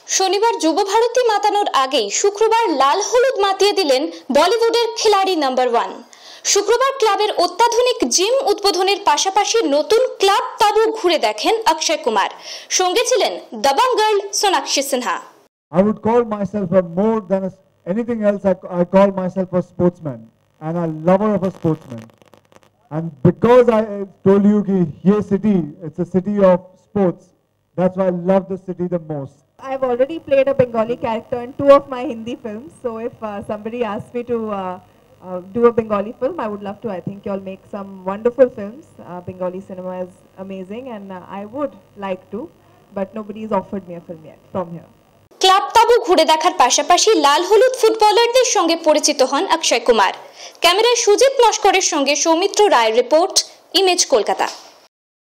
শনিবার যুব ভারতী মাতানোর আগেই শুক্রবার লাল হলুদ মাতিয়ে দিলেন বলিউডের খিলাড়ি নাম্বার 1। শুক্রবার ক্লাবের অত্যাধুনিক জিম উদ্বোধনের পাশাপাশি নতুন ক্লাব তাবু ঘুরে দেখেন অক্ষয় কুমার। সঙ্গে ছিলেন Dabangg girl Sonakshi Sinha. I would call myself a more than anything else. I call myself a sportsman and a lover of a sportsman. And because I told you that here city, it's a city of sports. That's why I love the city the most. I've already played a Bengali character in 2 of my Hindi films. So if somebody asks me to do a Bengali film, I would love to. I think you'll make some wonderful films. Bengali cinema is amazing and I would like to, but nobody's offered me a film yet from here. Club তাবু ঘুরে দেখার পাশাপাশি লাল হলুদ ফুটবলারদের সঙ্গে পরিচিত হন অক্ষয় কুমার। ক্যামেরায় সুজিত নস্করের সঙ্গে সৌমিত্র রায়ের রিপোর্ট, ইমেজ কলকাতা।